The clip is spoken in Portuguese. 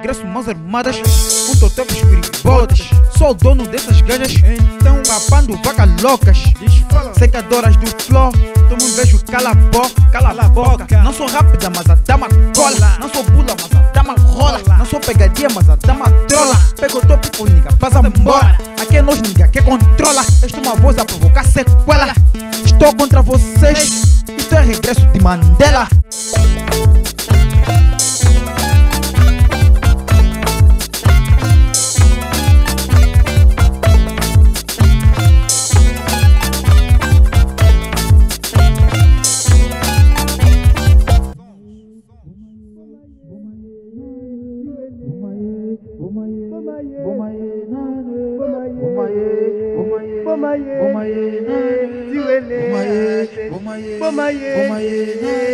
regresso, mãos armadas, um totem com perigotes. Sou o dono dessas gajas, então papando vacas loucas. Secadoras do flow, tomo um beijo, cala a boca. Não sou rápida, mas a dama cola. Não sou bula, mas a dama rola. Não sou pegadinha, mas a dama trola. Pega o topo com nigga, passa embora. Aqui é nós, nigga, que controla. Esta é uma voz a provocar sequela. Estou contra vocês, isto é regresso de Mandela. Bomaye,